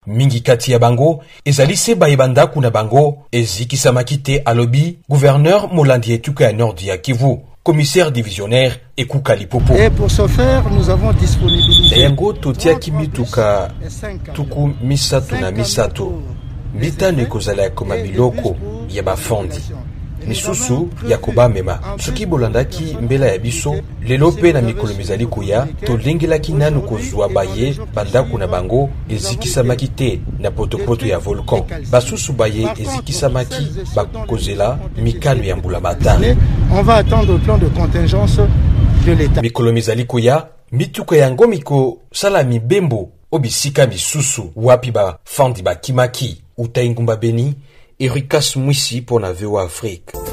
mingi kati ya bango ezali se bayebanda kuna bango ezikisamaki te alobi gouverneur Molandi Etuka ya Nord ya Kivu, commissaire divisionnaire Ekuka Lipopo. Et pour ce faire, nous avons disponibilisé yango totiaki mituka tuku misatu na misato mitano ekozala ya koma biloko ya bafondi misusu ya kobamema soki bolandaki mbela ya biso lelo pe na mikolo mizali koya tolengelaki nanu kozwa baye bandako na bango ezikisamaki te na potopoto ya volcan basusu baye ezikisamaki bakozela mikano ya mbula matari. On va attendre le plan de contingence de l'État. Mikolo mizali koya mituka yango miko sala mibembo obisika misusu wapi ba fandi bakimaki Utaingumba Beni, Ericas Mwisi pour la VOA Afrique.